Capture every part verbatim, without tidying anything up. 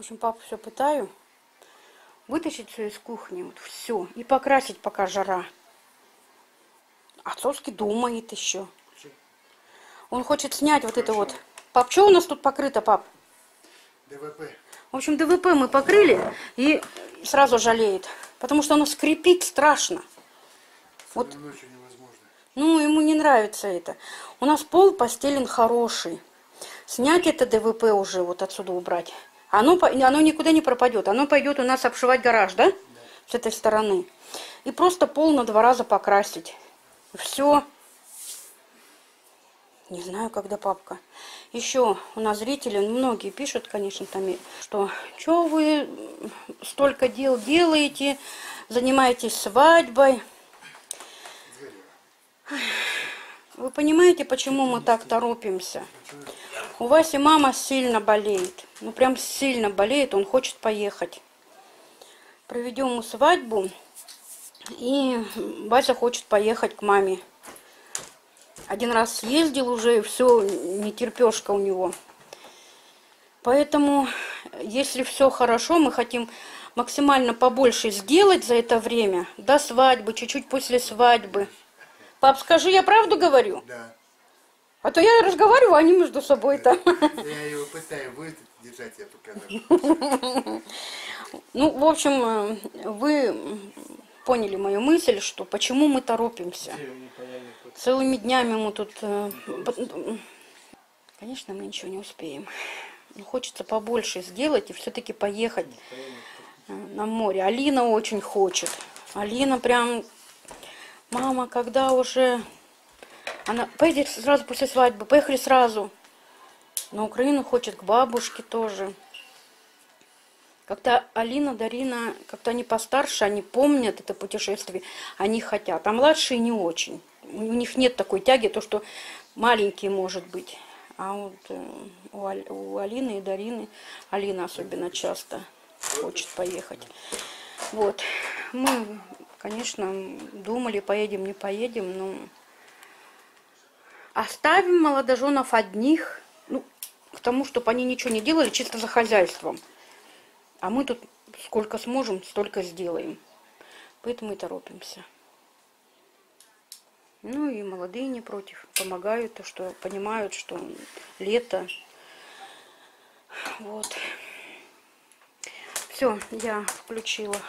общем, папу все пытаю вытащить все из кухни, вот все, и покрасить, пока жара. Отцовский думает еще. Он хочет снять вот это вот. Пап, что у нас тут покрыто, пап? ДВП. В общем, ДВП мы покрыли и сразу жалеет, потому что оно скрипит страшно. Вот. Ночью невозможно. Ну, ему не нравится это. У нас пол постелен хороший. Снять это ДВП уже вот отсюда убрать. Оно, оно никуда не пропадет. Оно пойдет у нас обшивать гараж, да? Да. С этой стороны. И просто пол на два раза покрасить. Все. Не знаю, когда папка. Еще у нас зрители, многие пишут, конечно, там, что что вы столько дел делаете, занимаетесь свадьбой. Вы понимаете, почему мы так торопимся? У Васи мама сильно болеет. Ну, прям сильно болеет, он хочет поехать. Проведем ему свадьбу, и Вася хочет поехать к маме. Один раз съездил уже, и все, не терпешка у него. Поэтому, если все хорошо, мы хотим максимально побольше сделать за это время, до свадьбы, чуть-чуть после свадьбы. Пап, скажи, я правду говорю? Да. А то я разговариваю, а они между собой там. Я его пытаюсь выдержать эту камеру. Ну, в общем, вы поняли мою мысль, что почему мы торопимся. Целыми днями мы тут... Конечно, мы ничего не успеем. Но хочется побольше сделать и все-таки поехать на море. Алина очень хочет. Алина прям... Мама, когда уже... Она... Поедет сразу после свадьбы. Поехали сразу. На Украину хочет, к бабушке тоже. Когда Алина, Дарина, как-то они постарше, они помнят это путешествие, они хотят. А младшие не очень. У них нет такой тяги, то, что маленькие, может быть. А вот у, Аль... у Алины и Дарины, Алина особенно часто хочет поехать. Вот. Мы, конечно, думали, поедем, не поедем, но оставим молодоженов одних, ну, к тому, чтобы они ничего не делали, чисто за хозяйством. А мы тут сколько сможем, столько сделаем. Поэтому и торопимся. Ну и молодые не против. Помогают, то, что понимают, что лето. Вот. Все, я включила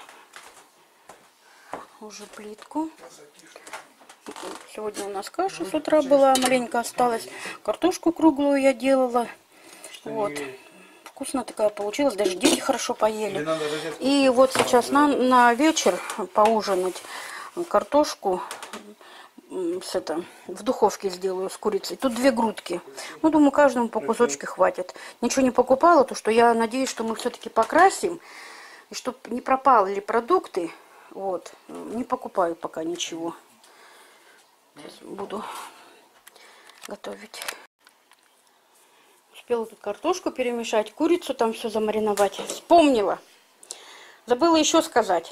уже плитку. Сегодня у нас каша с утра была, маленько осталась. Картошку круглую я делала. Вот. Вкусно такая получилась, даже дети хорошо поели. И вот сейчас на, на вечер поужинать картошку с это, в духовке сделаю с курицей. Тут две грудки. Ну, думаю, каждому по кусочку хватит. Ничего не покупала, то что я надеюсь, что мы все-таки покрасим. И чтобы не пропали продукты, вот, не покупаю пока ничего. Сейчас буду готовить. Успела тут картошку перемешать, курицу там все замариновать. Вспомнила. Забыла еще сказать.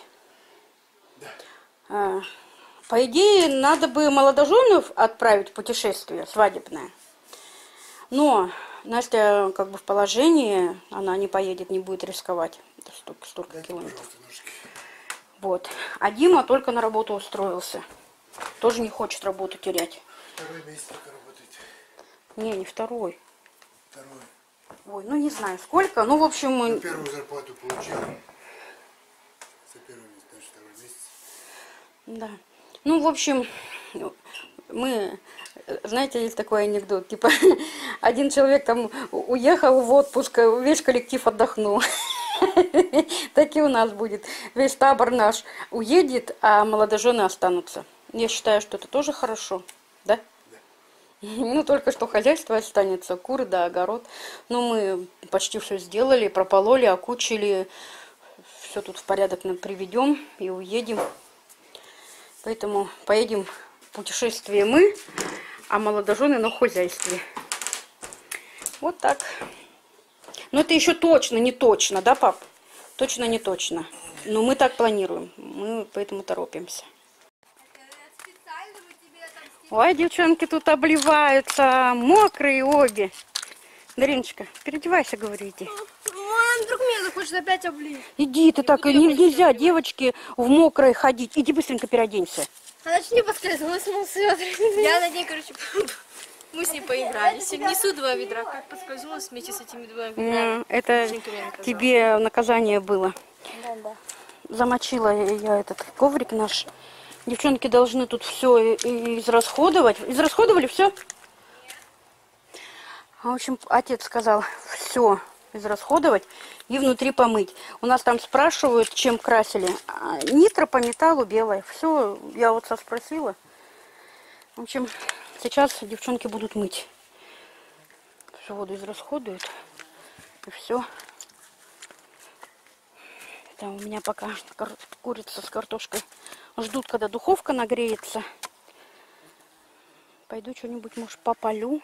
А, по идее, надо бы молодоженов отправить в путешествие свадебное. Но Настя как бы в положении, она не поедет, не будет рисковать. Столько, столько километров. Вот. А Дима только на работу устроился. Тоже не хочет работу терять. Второй месяц только работает. Не, не второй. Второй. Ой, ну не знаю сколько, ну в общем мы... Ну, первую зарплату получил. За первый месяц, даже второй месяц. Да. Ну, в общем, мы... Знаете, есть такой анекдот, типа, один человек там уехал в отпуск, весь коллектив отдохнул. Так и у нас будет. Весь табор наш уедет, а молодожены останутся. Я считаю, что это тоже хорошо, да? Ну, только что хозяйство останется, куры да огород. Ну, мы почти все сделали, пропололи, окучили. Все тут в порядок приведем и уедем. Поэтому поедем в путешествие мы, а молодожены на хозяйстве. Вот так. Но это еще точно, не точно, да, пап? Точно, не точно. Но мы так планируем. Мы поэтому торопимся. Ой, девчонки тут обливаются. Мокрые обе. Дариночка, переодевайся, говорите. Мам, вдруг меня захочет опять облить. Иди, ты так, не- нельзя девочки в мокрой ходить. Иди быстренько переоденься. Она чуть не поскользнулась, мол, свет. Я на ней, короче, мы с ней поиграли. Несу два ведра, как поскользнулась вместе с этими двумя ведрами. Это тебе наказание было. Да, да. Замочила я этот коврик наш. Девчонки должны тут все израсходовать. Израсходовали все? В общем, отец сказал, все израсходовать и внутри помыть. У нас там спрашивают, чем красили. А, нитро по металлу белое. Все, я вот спросила. В общем, сейчас девчонки будут мыть. Всю воду израсходуют. И все. Там у меня пока курица с картошкой ждут, когда духовка нагреется. Пойду что-нибудь, может, попалю.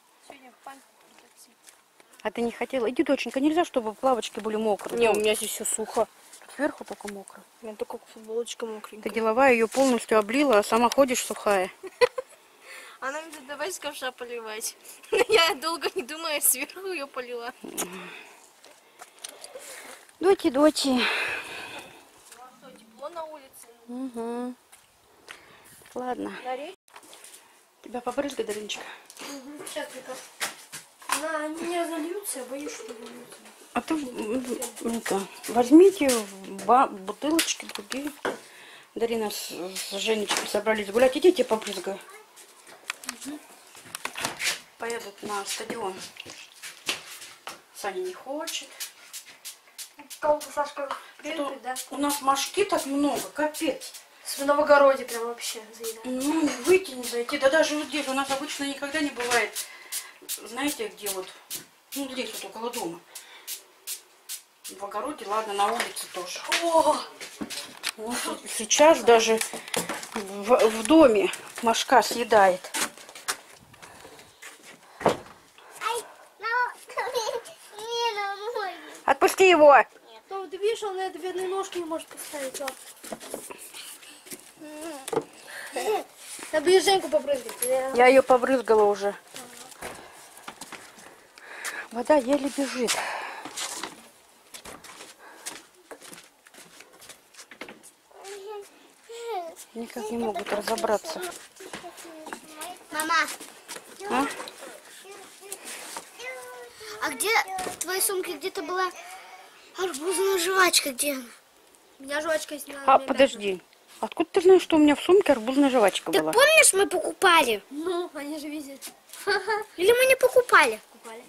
А ты не хотела? Иди, доченька, нельзя, чтобы плавочки были мокрые. Не, у меня здесь все сухо. Тут сверху только мокро. У меня только футболочка мокраенькая. Ты деловая ее полностью облила, а сама ходишь сухая. Она мне говорит, давай с ковша поливать. Я долго не думая, сверху ее полила. Доти, доти. Что, тепло на улице? Угу. Ладно. Тебя побрызгай, Дариночка. Угу. Сейчас только. На, они не разольются, я боюсь, что разольются. А ты это, возьмите ба бутылочки другие. Дарина с, с Женечкой собрались гулять. Идите, побрызгаю. Угу. Поедут на стадион. Саня не хочет. Кому-то Сашка привет, да? У нас мошки так много, капец. В Новогороде прям вообще заедает. Ну, выйти не зайти. Да даже вот здесь у нас обычно никогда не бывает. Знаете, где вот? Ну, здесь вот около дома. В огороде, ладно, на улице тоже. О! Вот сейчас даже в, в доме мошка съедает. Отпусти его! Ну, ты видишь, он на это бедные ножки не может поставить. Надо Женьку побрызгать. Я ее побрызгала уже. Вода еле бежит. Никак не могут разобраться. Мама, А? а где в твоей сумке где-то была арбузная жвачка? Где она? У меня жвачка есть. на- А, на подожди. Откуда ты знаешь, что у меня в сумке арбузная жвачка Ты была? помнишь, мы покупали? Ну, они же видят. Или мы не покупали? Купали.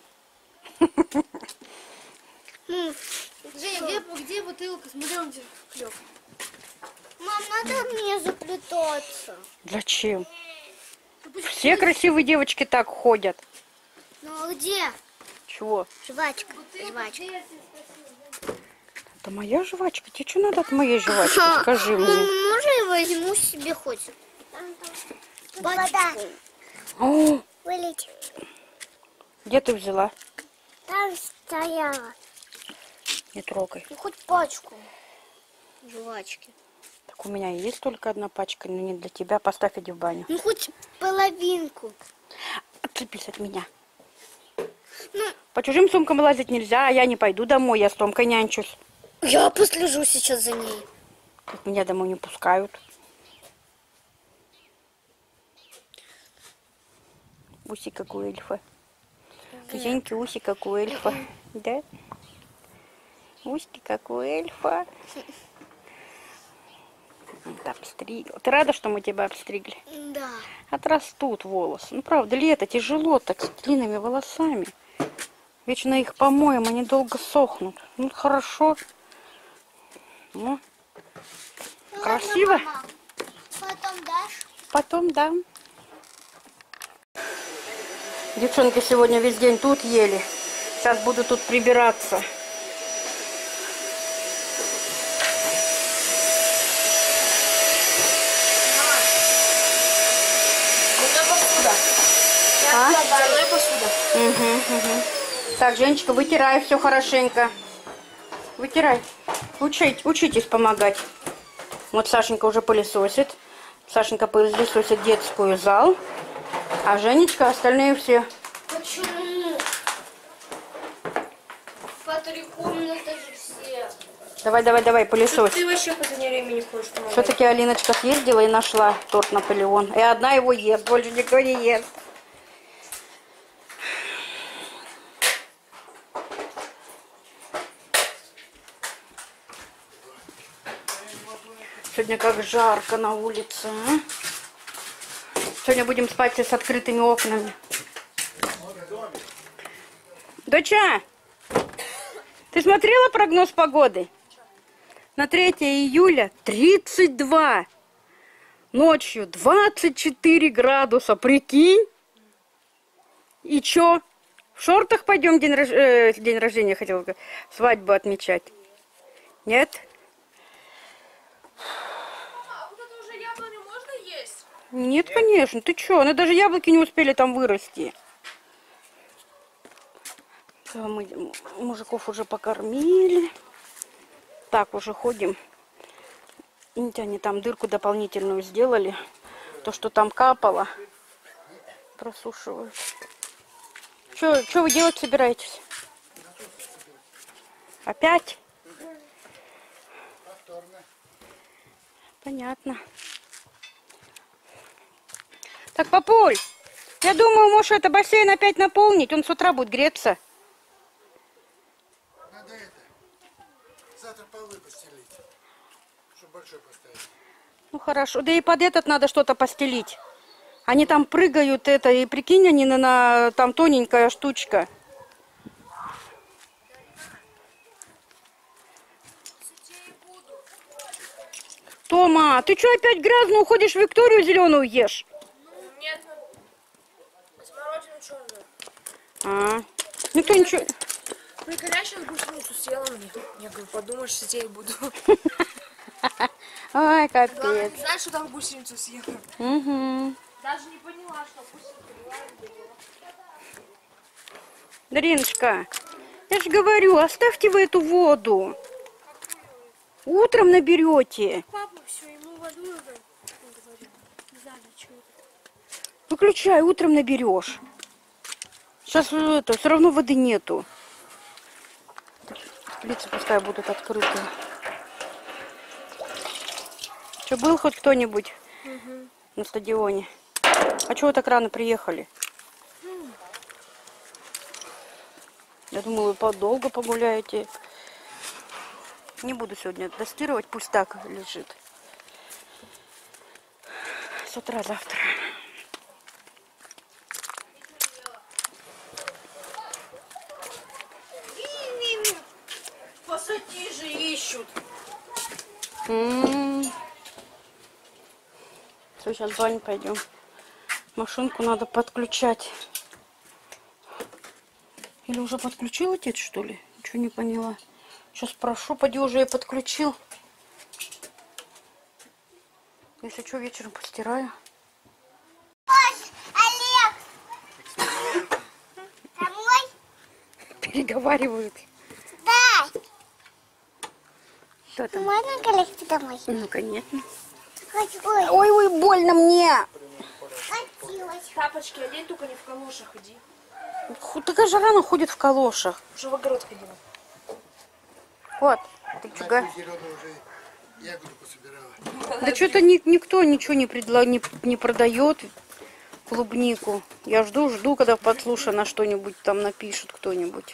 Ну, Женя, где, где бутылка? Смотри, он где клёв. мам, надо мне заплетаться. Зачем? Все красивые девочки так ходят. Ну, а где? Чего? Жвачка, жвачка. Это моя жвачка? Тебе что надо от моей жвачки? Скажи Мам, мне. можно я возьму себе хоть? Вода. О, Вылить. где ты взяла? Там стояла. Не трогай. Ну, хоть пачку жвачки. Так у меня есть только одна пачка, но не для тебя. Поставь, иди в баню. Ну, хоть половинку. Отцепись от меня. Ну, По чужим сумкам лазить нельзя, а я не пойду домой, я с Томкой нянчусь. я послежу сейчас за ней. Как меня домой не пускают. Уси как у эльфа. Женьки, уси как у эльфа. Да? Уськи как у эльфа. Вот обстригла. Ты рада, что мы тебя обстригли? Да. Отрастут волосы. Ну, правда, лето тяжело так, с длинными волосами. Вечно их помоем, они долго сохнут. Ну, хорошо. Ну, красиво. Ладно, мама. Потом дашь? Потом дам. Девчонки сегодня весь день тут ели. Сейчас буду тут прибираться. А? Угу, угу. Так, Женечка, вытирай все хорошенько. Вытирай. Учить, учитесь помогать. Вот Сашенька уже пылесосит. Сашенька пылесосит детскую зал. А Женечка остальные все. Почему? По три комнаты. Давай, давай, давай, пылесос. Ты вообще в последнее время не хочешь помогать. Все-таки Алиночка съездила и нашла торт Наполеон. И одна его ест, больше никто не ест. Сегодня как жарко на улице. А? Сегодня будем спать с открытыми окнами. Доча, ты смотрела прогноз погоды? На третье июля тридцать два. Ночью двадцать четыре градуса. Прикинь? И чё? В шортах пойдем день, рож... э, день рождения, хотела сказать, свадьбу отмечать? Нет? А вот это уже яблони можно есть? Нет, конечно. Ты чё? Они даже яблоки не успели там вырасти. Мы мужиков уже покормили. Так, уже ходим. Видите, они там дырку дополнительную сделали. То, что там капало, просушивают. Что, что вы делать собираетесь? Опять? Понятно. Так, папуль, я думаю, может, это бассейн опять наполнить. Он с утра будет греться. Надо это. Завтра полы постелить. Чтобы большой поставить. Ну хорошо, да и под этот надо что-то постелить. Они там прыгают, это, и прикинь, они на, на там тоненькая штучка. Тома, ты что опять грязно уходишь, Викторию зеленую ешь? Нет, смородину черную. А, никто ничего... Ну и коня сейчас гусеницу съела мне. Я говорю, подумаешь, сидеть буду. Ай, Главное, капец. не знаешь, что там гусеницу съела. Угу. Даже не поняла, что гусеница была и была. Дариночка, я же говорю, оставьте вы эту воду. Утром наберете. Папа все, ему воду надо. Не знаю, чего. Выключай, утром наберешь. Сейчас это, все равно воды нету. Лица пускай будут открыты. Что, был хоть кто-нибудь угу. на стадионе? А чего вы так рано приехали? Я думала, вы подолго погуляете. Не буду сегодня тестировать, пусть так лежит. С утра завтра. Посади же, ищут. М-м-м. Все, сейчас в баню пойдем. Машинку надо подключать. Или уже подключил отец, что ли? Ничего не поняла. Сейчас спрошу, поди уже и подключил. Если что, вечером постираю. Олег! Домой? Переговаривают. Да! Что там? Можно коллекцию домой? Ну, конечно. Ой, Ой, ой, больно мне. хотелось. Тапочки одень, только не в калошах иди. Ху- Такая же рано ходит в калошах. Уже в огород ходила. Вот. Ты чуга. Настя зеленую уже ягоду пособирала. Да что-то ни, никто ничего не, предла... не, не продает. Клубнику. Я жду, жду, когда подслушаю на что-нибудь там напишут кто-нибудь.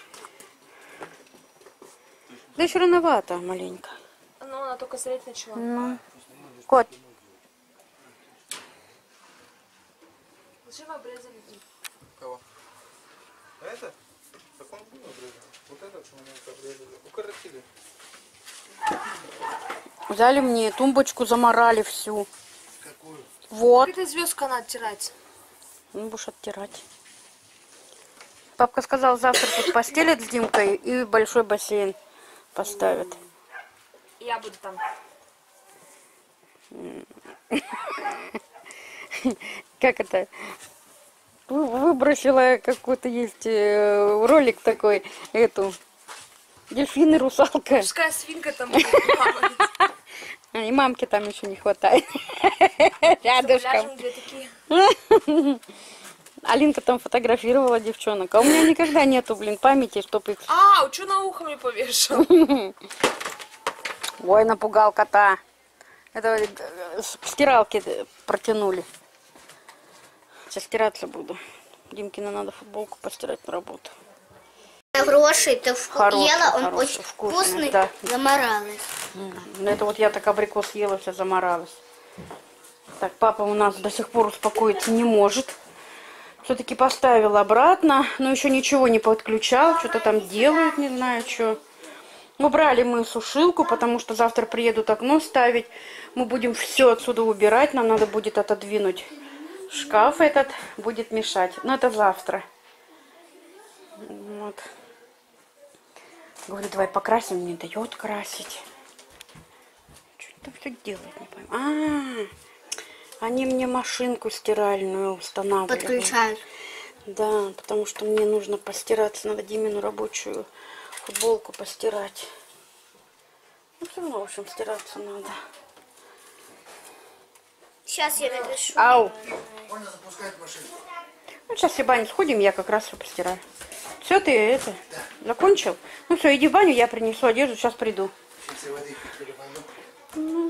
Да еще рановато маленько. Ну, она только средь начала. Ну. Кот. Зачем вы обрезали? Кого? А это? Так он был обрезан. Вот этот мы обрезали. Укоротили. Взяли мне тумбочку, заморали всю. Какую? Вот. Как эта звездка надо оттирать? Ну, будешь оттирать. Папка сказал, завтра тут постелят с Димкой и большой бассейн поставят. Я буду там. Как это? Вы- Выбросила какой-то есть э, ролик такой, эту, дельфин и русалка. Мужская свинка там будет плавать. А, и мамки там еще не хватает. Рядышком. Пляжем две такие. Алинка там фотографировала девчонок. А у меня никогда нету, блин, памяти, чтобы их... А, что на ухо мне повешал? Ой, напугал кота. Это э, с стиралки протянули. Сейчас стираться буду. Димкина надо футболку постирать на работу. Хороший, ты вку... Хороший, ела, он хороший, очень вкусный, вкусный, да. заморалась. Ну, это вот я так абрикос съела, вся заморалась. Так, папа у нас до сих пор успокоиться не может. Все-таки поставил обратно, но еще ничего не подключал. Что-то там делают, не знаю, что. Убрали мы сушилку, потому что завтра приедут окно ставить. Мы будем все отсюда убирать. Нам надо будет отодвинуть шкаф этот, будет мешать. Но это завтра. Вот. Говорю, давай покрасим, не дает красить. Что там все делает, не пойму. А, они мне машинку стиральную устанавливают. Подключают. Да, потому что мне нужно постираться, надо Димину рабочую футболку постирать. Ну, все равно, в общем, стираться надо. Сейчас я напишу. Ау! Можно запускать машину. Ну, сейчас в баню сходим, я как раз все постираю. Все, ты это, закончил? Ну все, иди в баню, я принесу одежду, сейчас приду. Сейчас я воды перепаду. Ну.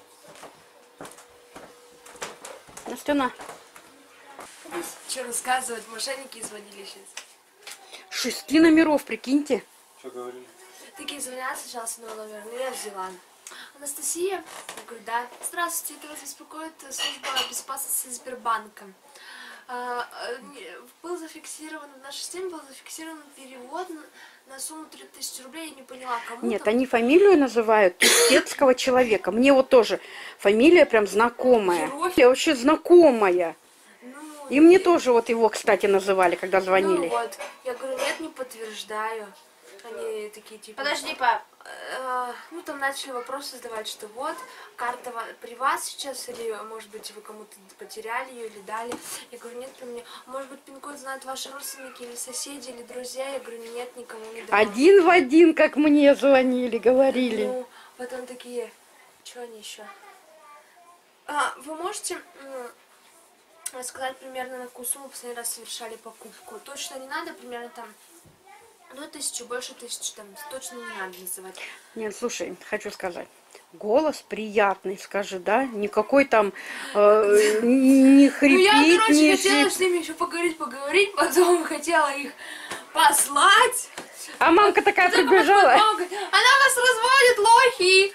Настена. Что рассказывать? Мошенники звонили сейчас. Шести номеров, прикиньте. Что говорили? Такие звонят сначала с одного номера, ну я взяла. Анастасия, я говорю, да. Здравствуйте, это вас беспокоит служба безопасности Сбербанка. А, не- был зафиксирован, в нашей системе был зафиксирован перевод на, на сумму три тысячи рублей, я не поняла, кому Нет, там. они фамилию называют турецкого человека. Мне вот тоже фамилия прям знакомая. Герой. Я вообще знакомая. Ну, И мне тоже вот его, кстати, называли, когда ну звонили. вот, я говорю, нет, не подтверждаю. Они такие типа... Подожди, пап. э, ну там начали вопросы задавать, что вот, карта ва- при вас сейчас, или может быть вы кому-то потеряли ее или дали. Я говорю, нет, при мне. Может быть пин-код знают ваши родственники или соседи, или друзья. Я говорю, нет, никому не давала. Один в один, как мне звонили, говорили. Ну, потом такие, что они еще? А, вы можете м, сказать примерно, на какую сумму последний раз совершали покупку? Точно не надо, примерно там, ну, тысячу, больше тысячи, там, точно не надо называть. Нет, слушай, хочу сказать. Голос приятный, скажи, да? Никакой там э, не Ну, хрипит, я, короче, не хотела шип- с ними еще поговорить, поговорить, потом хотела их послать. А мамка такая Потом прибежала. мама говорит, она вас разводит, лохи.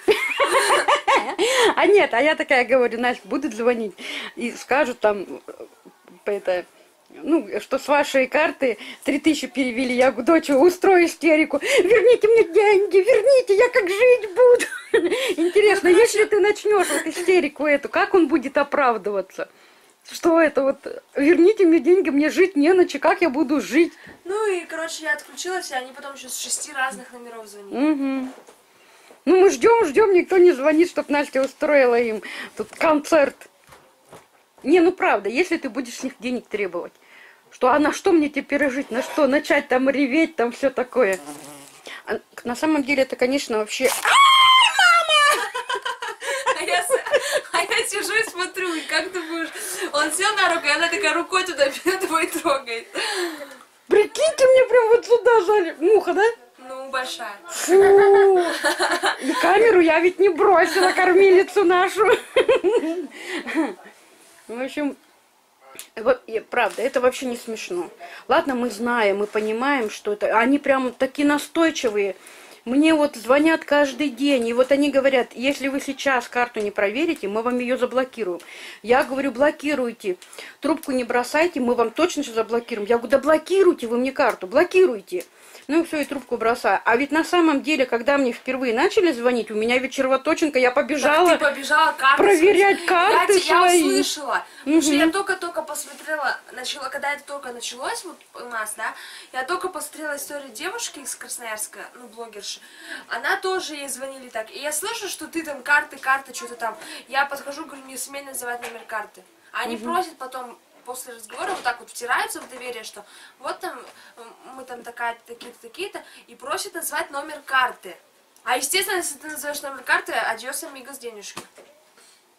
А нет, а я такая говорю, Настя, будут звонить и скажут там, э, это, ну, что с вашей карты три тысячи перевели. Я говорю, дочь, устрою истерику. Верните мне деньги, верните, я как жить буду. Интересно, если ты начнешь вот истерику эту, как он будет оправдываться? Что это вот, верните мне деньги, мне жить не на че, как я буду жить? Ну и, короче, я отключилась, и они потом еще с шести разных номеров звонили. Угу. Ну мы ждем, ждем, никто не звонит, чтобы Настя устроила им тут концерт. Не, ну правда, если ты будешь с них денег требовать, что, а на что мне теперь жить, на что, начать там реветь, там все такое. А на самом деле это, конечно, вообще... А я, с- а я сижу и смотрю, и как ты будешь... Он сел на руку, и она такая рукой туда твой трогает. Прикиньте, мне прям вот сюда жали. Муха, да? Ну, большая. Фу. И камеру я ведь не бросила, кормилицу нашу. В общем, вот, и правда, это вообще не смешно. Ладно, мы знаем, мы понимаем, что это... Они прям такие настойчивые. Мне вот звонят каждый день, и вот они говорят, если вы сейчас карту не проверите, мы вам ее заблокируем. Я говорю, блокируйте, трубку не бросайте, мы вам точно сейчас заблокируем. Я говорю, да блокируйте вы мне карту, блокируйте. Ну и все, и трубку бросаю. А ведь на самом деле, когда мне впервые начали звонить, у меня ведь червоточинка, я побежала Ты побежала карты проверять слушать. карты я, тебя свои. услышала. Потому что Мгм. я только-только посмотрела, начала, когда это только началось вот у нас, да, я только посмотрела историю девушки из Красноярска, ну, блогерши. Она тоже, ей звонили так. И я слышу, что ты там карты, карты, что-то там. Я подхожу, говорю, не смей называть номер карты. А они просят потом, после разговора, вот так вот втираются в доверие, что вот там, мы там такая, такие-то, такие-то, и просят назвать номер карты. А естественно, если ты назовешь номер карты, адьос, амигос, денежки.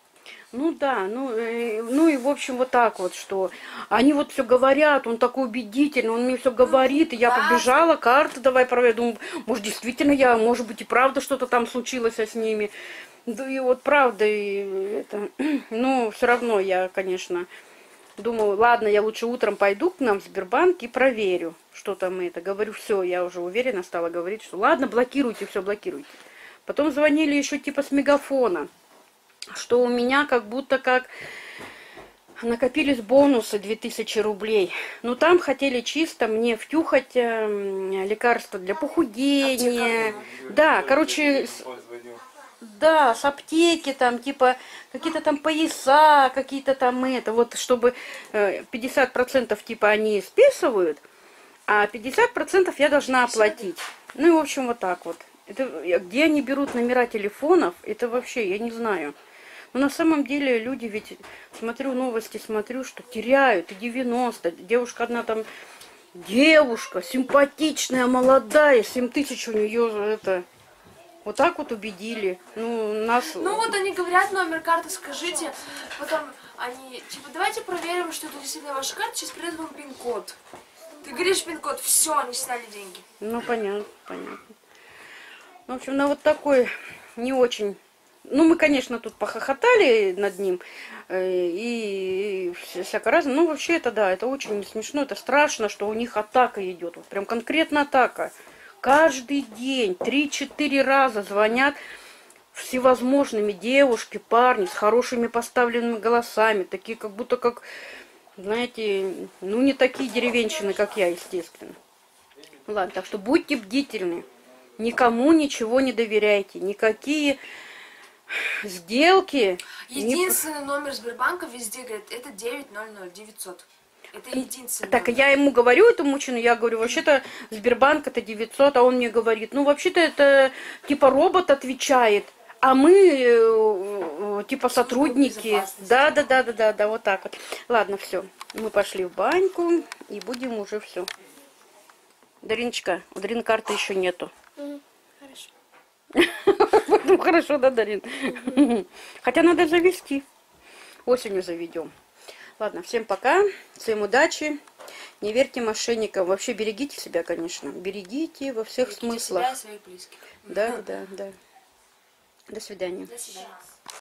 Ну да, ну, э, ну и в общем вот так вот, что они вот все говорят, он такой убедительный, он мне все говорит, и я да. побежала, карты давай проверю, думаю, может действительно я, может быть и правда что-то там случилось с ними. Да и вот правда, и это, ну все равно я, конечно, думаю, ладно, я лучше утром пойду к нам в Сбербанк и проверю, что там это. Говорю, все, я уже уверенно стала говорить, что ладно, блокируйте, все, блокируйте. Потом звонили еще типа с мегафона, что у меня как будто как накопились бонусы две тысячи рублей. Ну, там хотели чисто мне втюхать э, лекарства для похудения. Да, короче, с- да, с аптеки там, типа, какие-то там пояса, какие-то там это, вот, чтобы э, пятьдесят процентов типа они списывают, а пятьдесят процентов я должна оплатить. Ну, и, в общем, вот так вот. Это, э, где они берут номера телефонов, это вообще, я не знаю. Но на самом деле люди ведь, смотрю новости, смотрю, что теряют и девяносто. Девушка одна там, девушка, симпатичная, молодая, семь тысяч у нее это... Вот так вот убедили. Ну, нас... Ну вот они говорят номер карты, скажите, потом они, типа, давайте проверим, что это действительно ваша карта, сейчас придет вам пин-код. Ты говоришь пин-код, все, они сняли деньги. Ну, понятно, понятно. В общем, ну вот такой не очень... Ну, мы, конечно, тут похохотали над ним, э, и, и всяко разное. Ну, вообще, это да, это очень смешно, это страшно, что у них атака идет. Вот прям конкретно атака. Каждый день три-четыре раза звонят всевозможными девушки, парни с хорошими поставленными голосами, такие как будто как, знаете, ну не такие деревенщины, как я, естественно. Ладно, так что будьте бдительны, никому ничего не доверяйте, никакие сделки. не- Единственный номер Сбербанка везде говорит, это девять ноль ноль девятьсот. Это единственный Так, номер. я ему говорю, этому мужчину, я говорю, вообще-то Сбербанк это девятьсот, а он мне говорит, ну, вообще-то это типа робот отвечает, а мы э, э, типа сотрудники. безопасности. Да, да, да, да, да, да, вот так вот. Ладно, все, мы пошли в баньку и будем уже все. Дариночка, у Дарин карты еще нету. Хорошо. Ну, хорошо, да, Дарин? Хотя надо завести. Осенью заведем. Ладно, всем пока, всем удачи, не верьте мошенникам, вообще берегите себя, конечно, берегите во всех Берегите смыслах. себя и своих близких. Да, да, да. До свидания. До свидания.